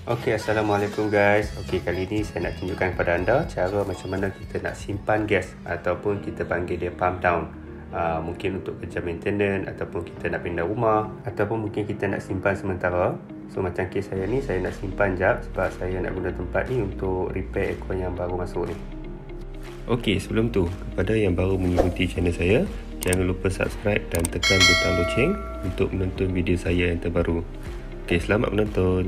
Assalamualaikum guys. Kali ini saya nak tunjukkan kepada anda cara macam mana kita nak simpan gas ataupun kita panggil dia pump down. Mungkin untuk kerja maintenance ataupun kita nak pindah rumah ataupun mungkin kita nak simpan sementara. So macam kes saya ni, saya nak simpan jap sebab saya nak guna tempat ni untuk repair aircon yang baru masuk ni. Sebelum tu, kepada yang baru mengikuti channel saya, jangan lupa subscribe dan tekan butang loceng untuk menonton video saya yang terbaru. Selamat menonton.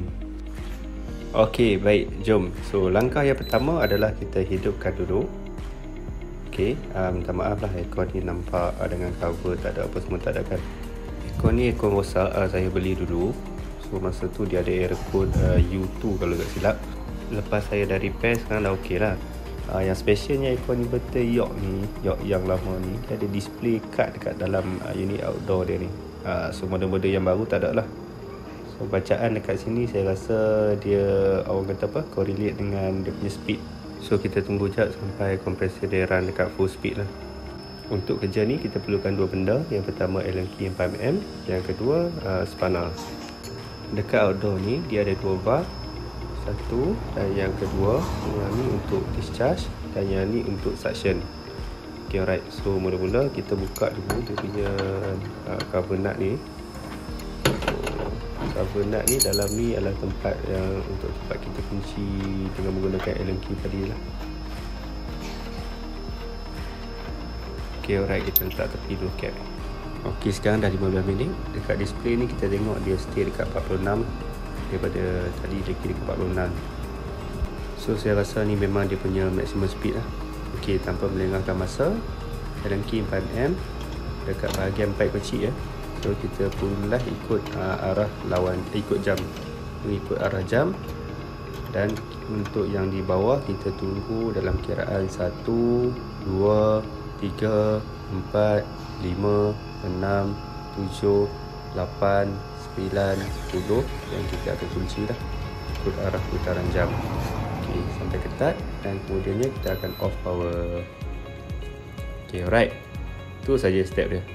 Baik, jom. So langkah yang pertama adalah kita hidupkan dulu. Minta maaf lah, aircon ni nampak dengan cover tak ada apa semua, tak ada kan. Aircon ni aircon rosak, saya beli dulu. So masa tu dia ada error code U2 kalau tak silap. Lepas saya dah repair, sekarang dah okey lah. Yang specialnya aircon inverter York ni, York yang lama ni, dia ada display card dekat dalam unit outdoor dia ni. So model-model yang baru tak ada lah. So bacaan dekat sini saya rasa dia, orang kata apa, correlate dengan dia punya speed. So kita tunggu jap sampai kompresor dia run dekat full speed lah. Untuk kerja ni kita perlukan dua benda. Yang pertama Allen key 4mm, yang kedua spanner. Dekat outdoor ni dia ada dua valve, satu, dan yang kedua yang ni untuk discharge dan yang ni untuk suction. Alright, so mula-mula kita buka dulu dia punya cover nut ni. Cover nut ni dalam ni adalah tempat yang untuk tempat kita kunci dengan menggunakan Allen key tadi lah. Alright, kita letak tepi dulu cap. Sekarang dah 15 minit. Dekat display ni kita tengok dia stay dekat 46. Daripada tadi dia kira dekat 46. So saya rasa ni memang dia punya maximum speed lah. Tanpa melengahkan masa, Allen key 4mm dekat bahagian pipe kecil ya. So kita pulah ikut arah lawan, ikut jam, mengikut arah jam. Dan untuk yang di bawah kita tunggu dalam kiraan 1, 2, 3, 4, 5, 6, 7, 8, 9, 10. Dan kita akan kunci lah ikut arah putaran jam. Sampai ketat dan kemudiannya kita akan off power. Alright, itu saja step dia.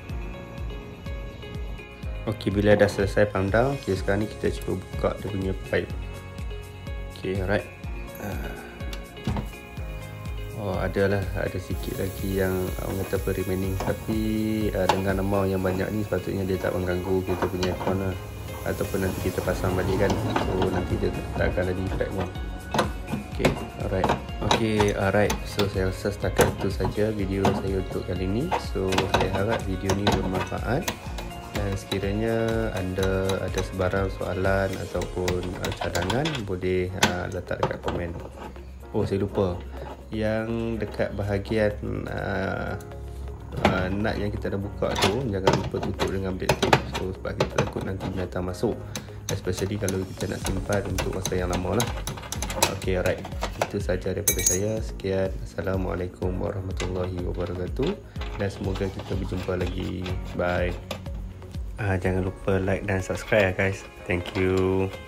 Bila dah selesai pump down, sekarang ni kita cuba buka dia punya pipe. Alright. Ada sikit lagi yang orang kata apa remaining, tapi dengan amount yang banyak ni sepatutnya dia tak mengganggu kita punya aircon lah. Ataupun nanti kita pasang balik kan, so nanti dia tak akan ada effect pun. Alright. So saya rasa setakat itu saja video saya untuk kali ini. So saya harap video ni bermanfaat. Dan sekiranya anda ada sebarang soalan ataupun cadangan, boleh letak dekat komen. Saya lupa, yang dekat bahagian nut yang kita dah buka tu, jangan lupa tutup dengan black tape. So sebab kita takut nanti binatang masuk, especially kalau kita nak simpan untuk masa yang lama lah. Alright, itu saja daripada saya. Sekian, Assalamualaikum warahmatullahi wabarakatuh, dan semoga kita berjumpa lagi. Bye. Jangan lupa like dan subscribe guys. Thank you.